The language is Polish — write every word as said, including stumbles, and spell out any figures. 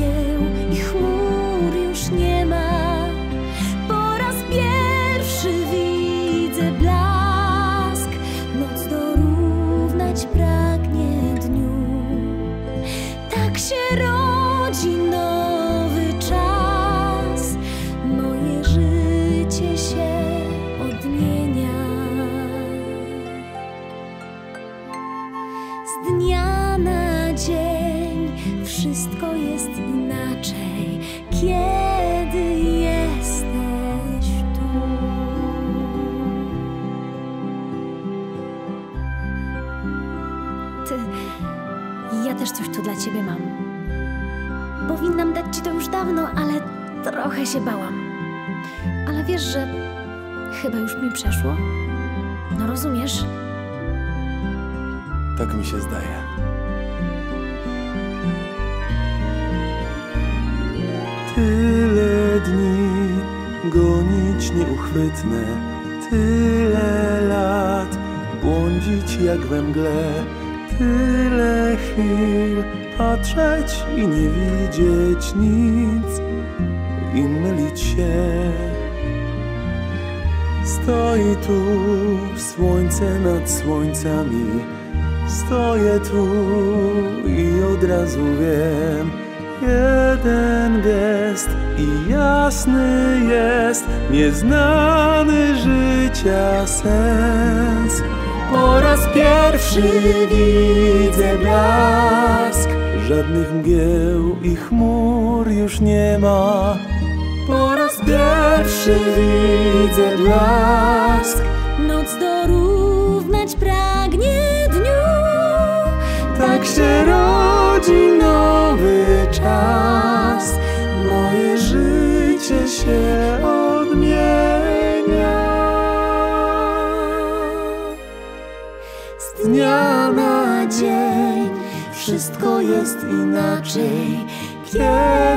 mgieł i chmur już nie ma. Po raz pierwszy widzę blask, noc dorównać pragnie dniu. Tak się rodzi nowy czas, moje życie się odmienia. Z dnia na dzień wszystko jest inaczej, kiedy jesteś tu. Ty, ja też coś tu dla ciebie mam. Powinnam dać ci to już dawno, ale trochę się bałam. Ale wiesz, że chyba już mi przeszło? No rozumiesz? Tak mi się zdaje. Tyle dni gonić nieuchwytne, tyle lat błądzić jak we mgle, tyle chwil patrzeć i nie widzieć nic i mylić się. Stoi tu słońce nad słońcami, stoję tu i od razu wiem, jeden gest i jasny jest nieznany życia sens. Po raz pierwszy widzę blask, żadnych mgieł i chmur już nie ma. Po raz pierwszy widzę blask, noc dorównać pragnie dniu. Tak się rodzi nowy czas, moje życie się odmienia. Z dnia na dzień wszystko jest inaczej, kiedy